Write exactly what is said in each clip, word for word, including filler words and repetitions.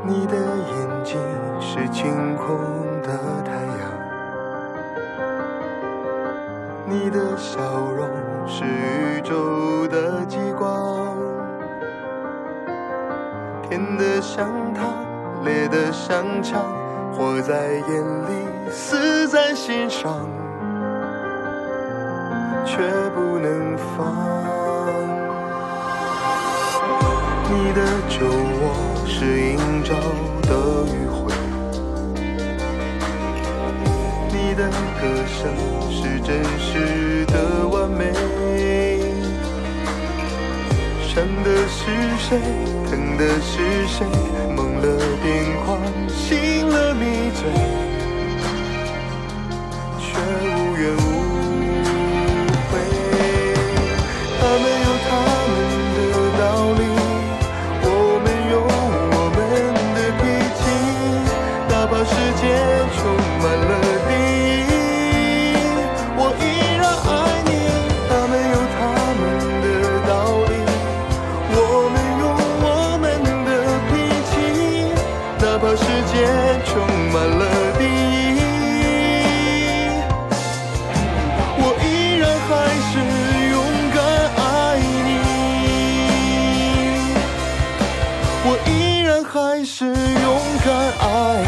你的眼睛是晴空的太阳，你的笑容是宇宙的极光，甜的像糖，烈的像枪，活在眼里，死在心上，却不能放。你的酒窝是映照的余晖，你的歌声是真实的完美。伤的是谁，疼的是谁，梦了癫狂，醒了迷醉，却无怨无悔。他们有他们的道理，我们有我们的脾气，哪怕世界充满了敌意，我依然爱你。他们有他们的道理，我们有我们的脾气，哪怕世界充满了敌意，我依然还是勇敢爱你，我依然还是勇敢爱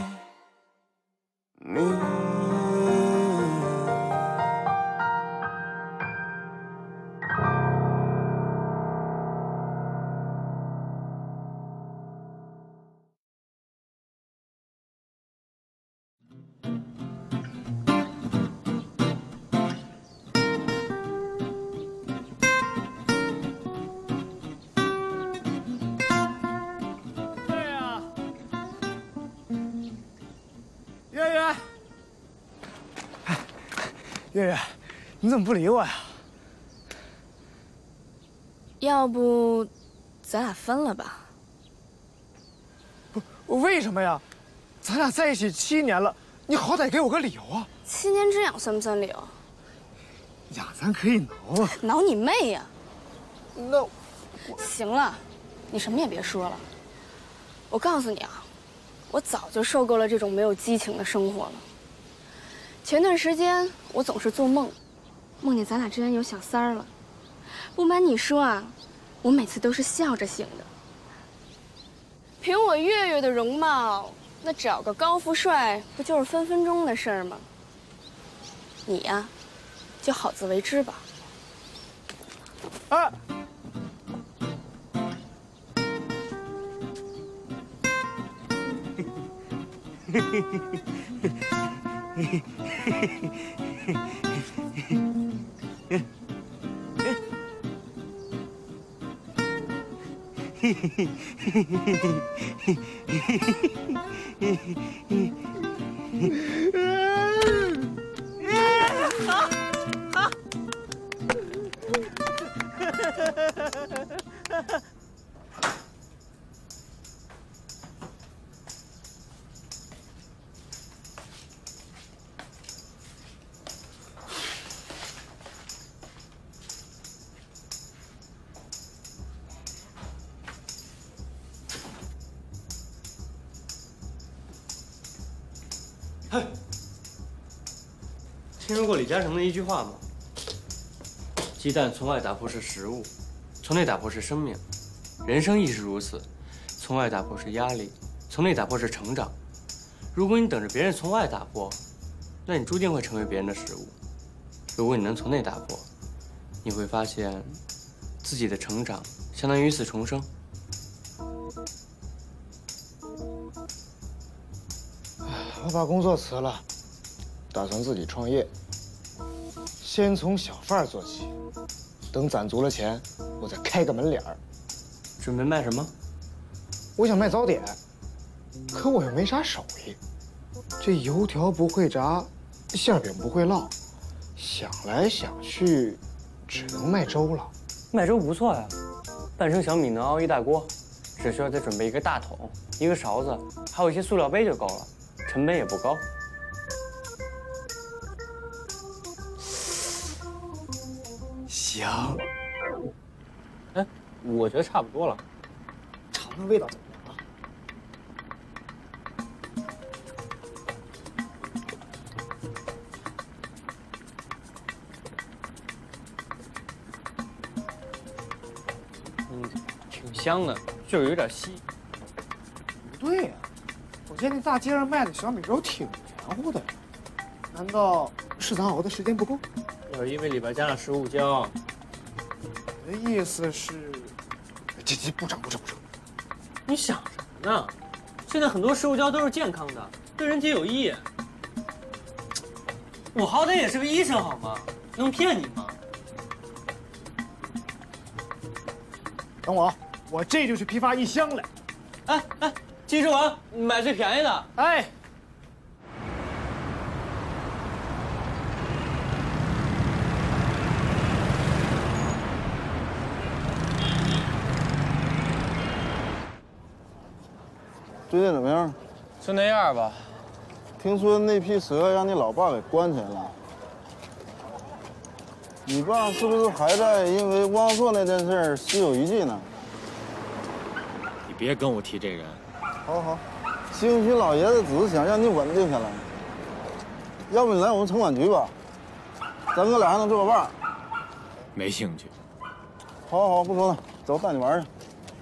你。 月月，你怎么不理我呀？ 要不，咱俩分了吧？ 不，为什么呀？咱俩在一起七年了，你好歹给我个理由啊！ 七年之痒算不算理由？ 痒咱可以挠啊！ 挠你妹呀！ 那我…… 行了，你什么也别说了。我告诉你啊，我早就受够了这种没有激情的生活了。前段时间我总是做梦，梦见咱俩之间有小三儿了。不瞒你说啊，我每次都是笑着醒的。凭我月月的容貌，那找个高富帅不就是分分钟的事儿吗？你呀，就好自为之吧。 啊！嘿嘿嘿嘿嘿。嘿嘿嘿嘿嘿嘿。 听说过李嘉诚的一句话吗？鸡蛋从外打破是食物，从内打破是生命，人生亦是如此，从外打破是压力，从内打破是成长。如果你等着别人从外打破，那你注定会成为别人的食物。如果你能从内打破，你会发现，自己的成长相当于一次重生。 我把工作辞了，打算自己创业。先从小贩做起，等攒足了钱，我再开个门脸儿。 准备卖什么？ 我想卖早点，可我又没啥手艺。这油条不会炸，馅饼不会烙，想来想去，只能卖粥了。 卖粥不错呀，半升小米能熬一大锅，只需要再准备一个大桶、一个勺子，还有一些塑料杯就够了，成本也不高。 行。 哎，我觉得差不多了。 尝尝味道怎么样啊？ 嗯，挺香的，就是有点稀。 不对呀、啊，我见那大街上卖的小米粥挺黏糊的，难道是咱熬的时间不够？ 要是因为里边加了食物胶。 我的意思是，这这不整不整不整。 你想什么呢？现在很多食物胶都是健康的，对人体有益。我好歹也是个医生，好吗？能骗你吗？ 等我，我这就去批发一箱来。 哎哎，记住啊，买最便宜的。 哎。 最近怎么样？ 就那样吧。 听说那批蛇让你老爸给关起来了。你爸是不是还在因为汪硕那件事心有余悸呢？ 你别跟我提这人。 好好，兴许老爷子只是想让你稳定下来。要不你来我们城管局吧，咱哥俩还能做个伴儿。 没兴趣。 好好好，不说了，走，带你玩去。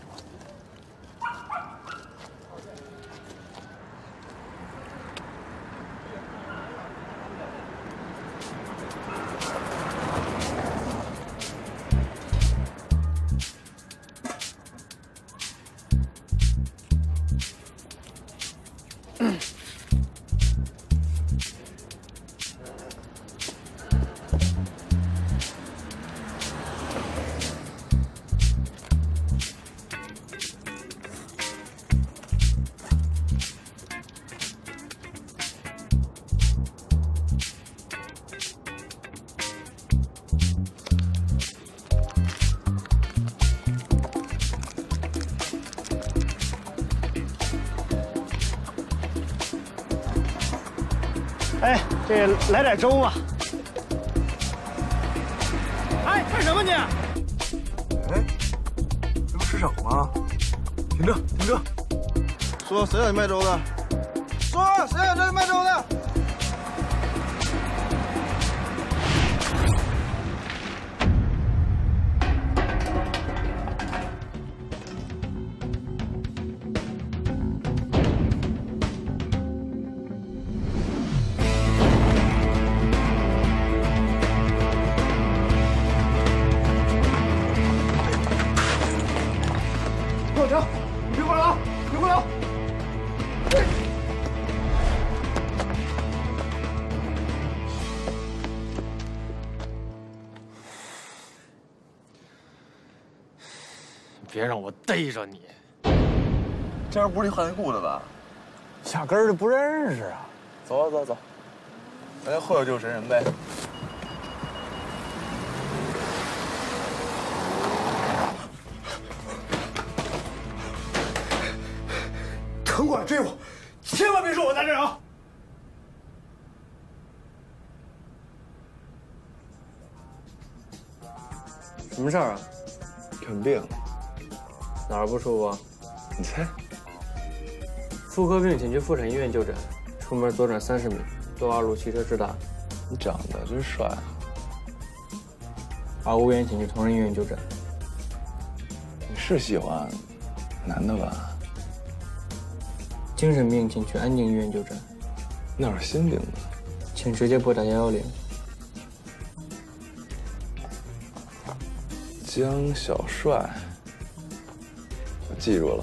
哎，这来点粥吧。哎，干什么你？ 哎，这不市场吗？停着，停着！ 说谁让你卖粥的？说谁让这里卖粥的？ 给我停！你别过来啊！别过来啊！ 别让我逮着你！ 这人不是你换内裤的吧？ 压根儿就不认识啊！ 走啊走走，咱就后有救神人呗。 城管追我，千万别说我在这儿啊！ 什么事儿啊？ 看病。 哪儿不舒服？ 你猜？ 妇科病，请去妇产医院就诊。出门左转三十米，多二路汽车直达。 你长得真帅啊！ 儿无缘，请去同仁医院就诊。 你是喜欢男的吧？ 精神病，请去安定医院就诊。 那是心病的， 请直接拨打幺幺零。 江小帅，我记住了。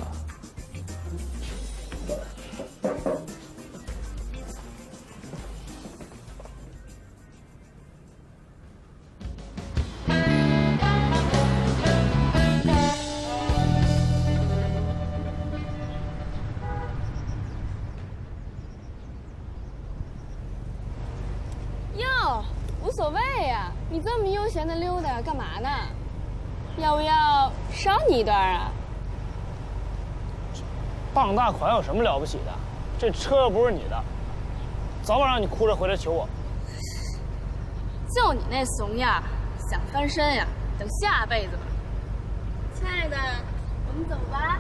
哟，无所谓呀，你这么悠闲的溜达干嘛呢？要不要捎你一段啊？ 傍大款有什么了不起的？这车又不是你的，早晚让你哭着回来求我。 就你那怂样，想翻身呀，等下辈子吧。亲爱的，我们走吧。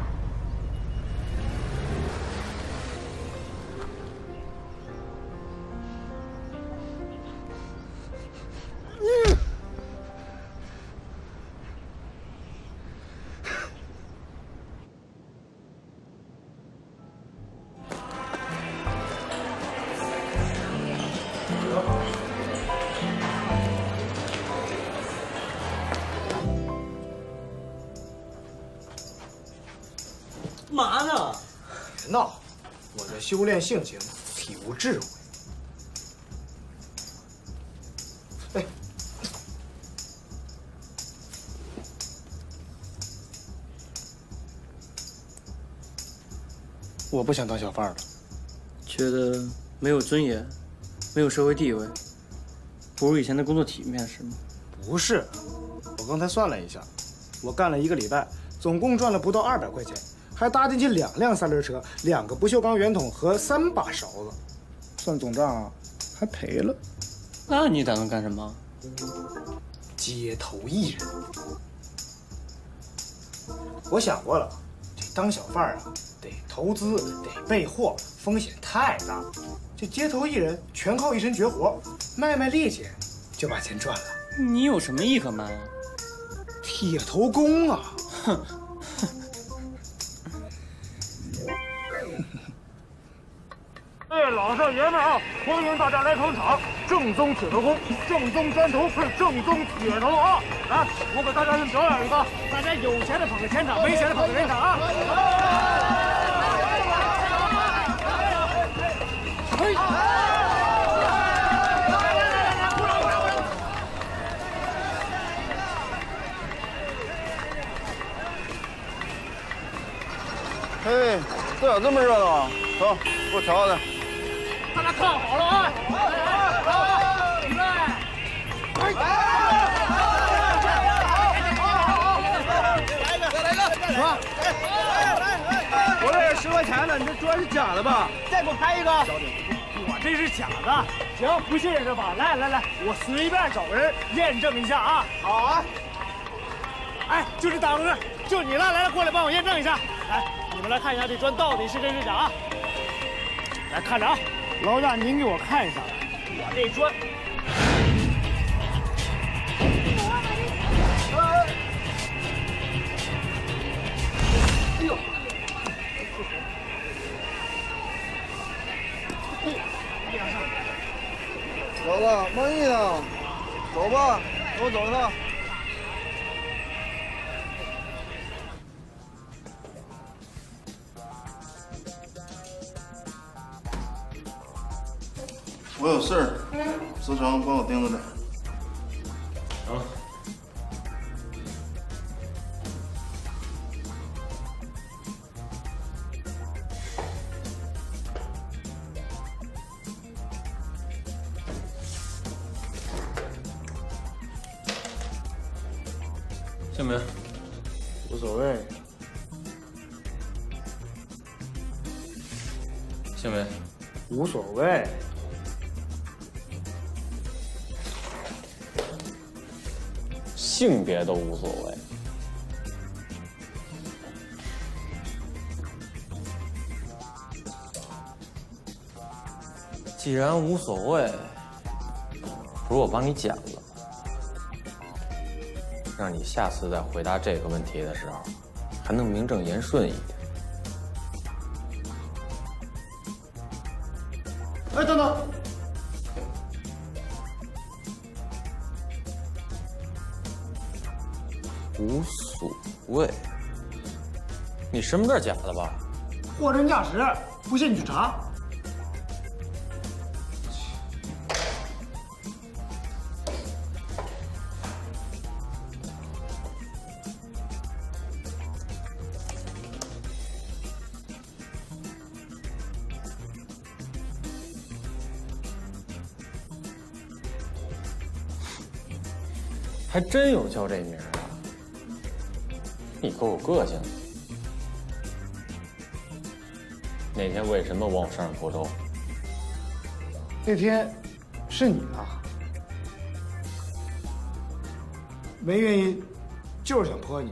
嘛呢？ 别闹！我在修炼性情，体悟智慧。哎，我不想当小贩了。 觉得没有尊严，没有社会地位，不如以前的工作体面是吗？ 不是，我刚才算了一下，我干了一个礼拜，总共赚了不到二百块钱，还搭进去两辆三轮车、两个不锈钢圆筒和三把勺子，算总账啊，还赔了。 那你打算干什么？ 街头艺人。我想过了，这当小贩啊，得投资，得备货，风险太大。这街头艺人全靠一身绝活，卖卖力气就把钱赚了。 你有什么艺可卖啊？ 铁头功啊！哼。 哎，老少爷们啊，欢迎大家来捧场！正宗铁头功，正宗砖头是正宗铁头啊！来，我给大家先表演一个，大家有钱的捧个钱场，没钱的捧个人场啊！嘿！ 嘿，这咋这么热闹啊？走，给我瞧瞧。 大家看好了啊！好，预备，来一个，再来一个，什么？我这十块钱呢，你这砖是假的吧？再给我拍一个。小姐，我这是假的。行，不信任是吧？来来来，我随便找个人验证一下啊。好啊。哎，就这大哥，就你了，来来，过来帮我验证一下。来，你们来看一下这砖到底是真是假啊？来看着啊。老大，您给我看一下，我这砖，哎呦， 小子，满意呢？走吧，跟我走一趟。我有事儿，思成帮我盯着点。 行了。姓名？ 无所谓。 姓名？ 无所谓。 性别都无所谓。既然无所谓，不如我帮你剪了，让你下次再回答这个问题的时候，还能名正言顺一点。 哎，等等。 无所谓，你身份证假的吧？ 货真价实，不信你去查。 还真有叫这名啊！你够有个性。那天为什么往我身上泼粥？ 那天是你啊，没原因，就是想泼你。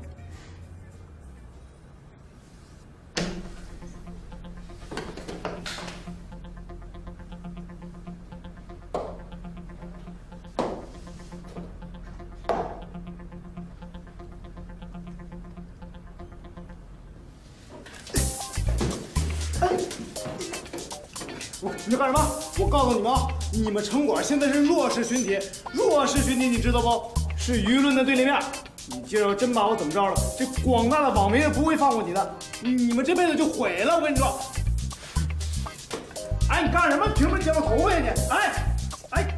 你在干什么？我告诉你们啊，你们城管现在是弱势群体，弱势群体你知道不？是舆论的对立面。你今儿要真把我怎么着了，这广大的网民也不会放过你的，你你们这辈子就毁了。我跟你说。哎，你干什么？凭什么剪我头发呀你？哎，哎。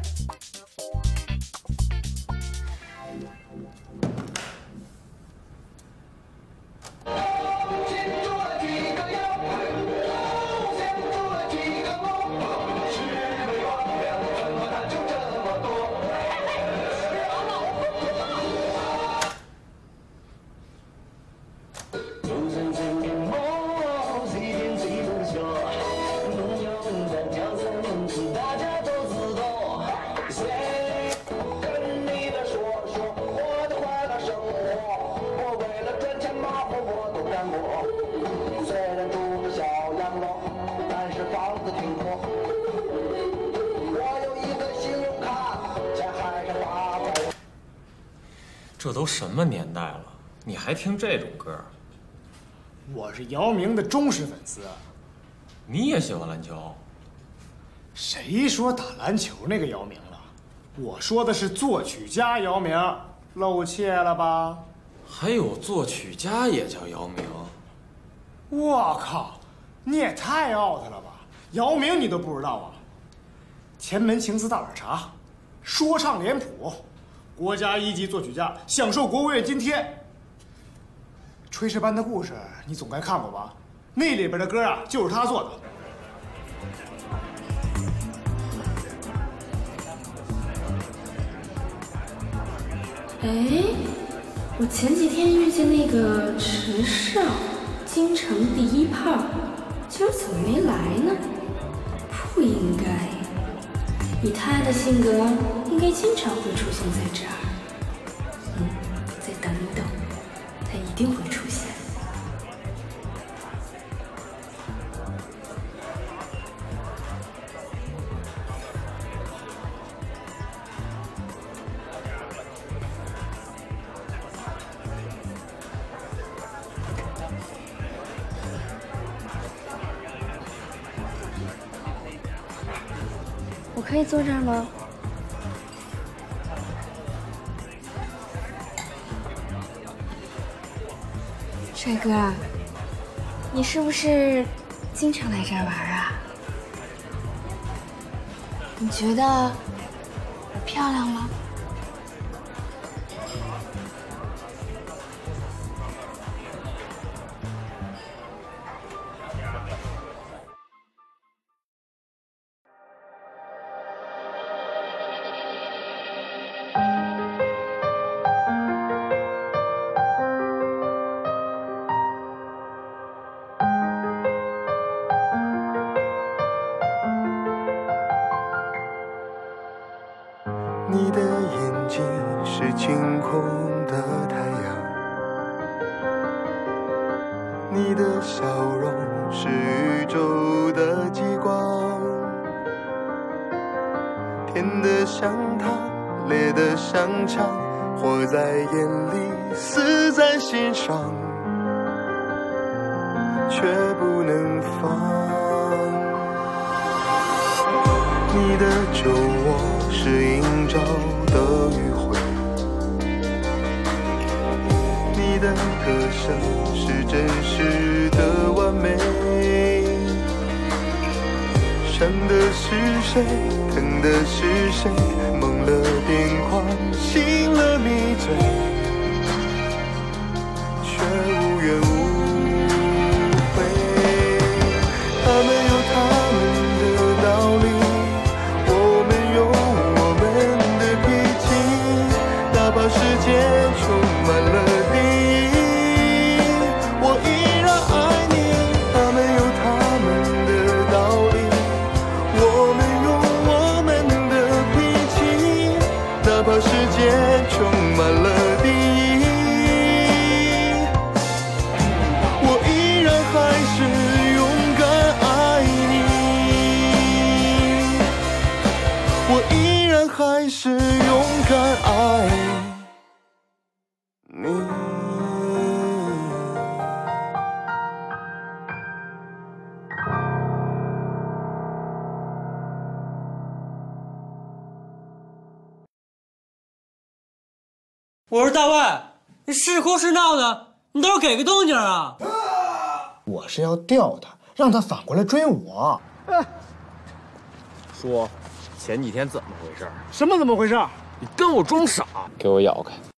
这都什么年代了，你还听这种歌？ 我是姚明的忠实粉丝。 你也喜欢篮球？ 谁说打篮球那个姚明了？我说的是作曲家姚明，露怯了吧？ 还有作曲家也叫姚明？ 我靠，你也太 out 了吧！姚明你都不知道啊？前门情思大碗茶，说唱脸谱。 国家一级作曲家，享受国务院津贴。炊事班的故事你总该看过吧？那里边的歌啊，就是他做的。 哎，我前几天遇见那个陈少，京城第一炮，今儿怎么没来呢？不应该。 以他的性格，应该经常会出现在这儿。嗯，再等等，他一定会出现。我可以坐这儿吗？帅哥，你是不是经常来这儿玩啊？你觉得我漂亮吗？ 你的眼睛是晴空的太阳，你的笑容是宇宙的极光，甜的像糖，烈的像枪，活在眼里，死在心上，却不能放。你的酒窝是映照的余晖，你的歌声是真实的完美。伤的是谁？疼的是谁？梦了癫狂，醒了迷醉，却无怨无悔。他们有他们的道理。世界充满了敌意，我依然爱你。他们有他们的道理，我们有我们的脾气。哪怕世界充满了敌意，我依然还是勇敢爱你。我依然还是勇敢爱你。 我说大万，你是哭是闹的，你倒是给个动静啊！ 我是要吊他，让他反过来追我。 说，前几天怎么回事？ 什么怎么回事？ 你跟我装傻，给我咬开！